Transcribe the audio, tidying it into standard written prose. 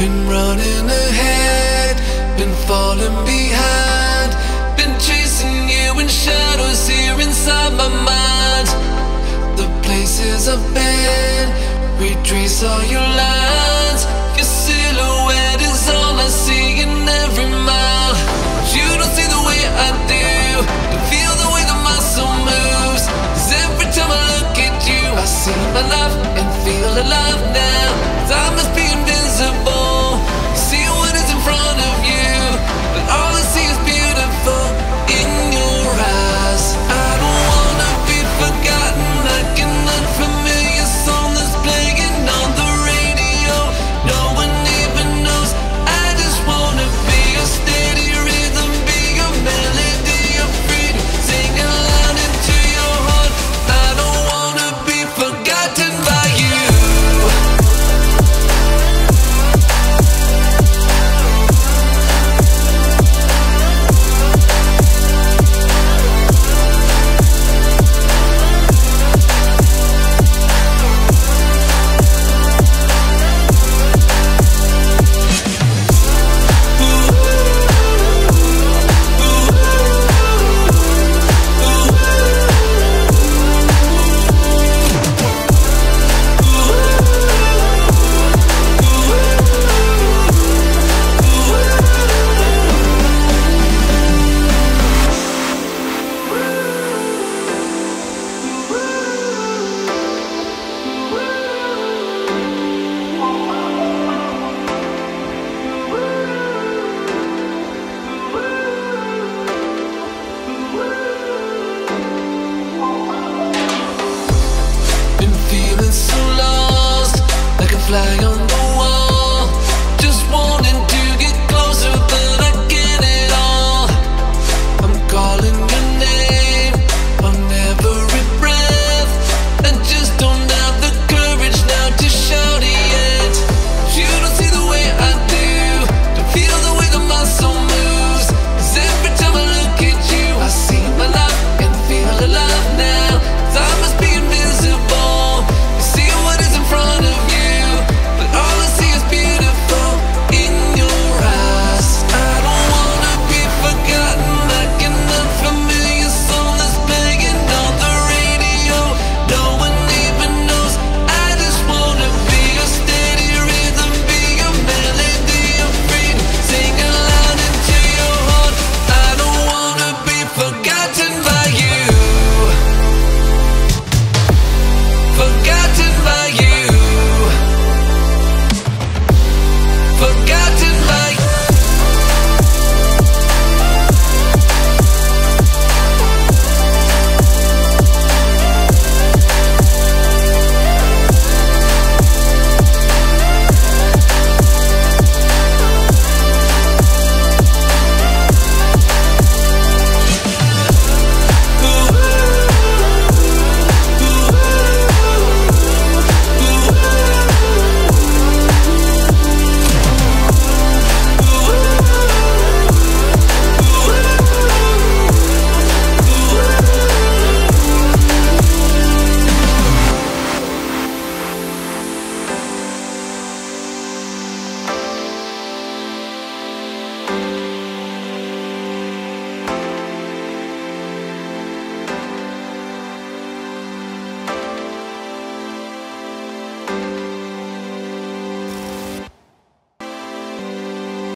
Been running ahead, been falling behind, been chasing you in shadows here inside my mind. The places I've been, retrace all your lines. Your silhouette is all I see in every mile. You don't see the way I do, don't feel the way that my soul moves. 'Cause every time I look at you, I see my life and feel alive.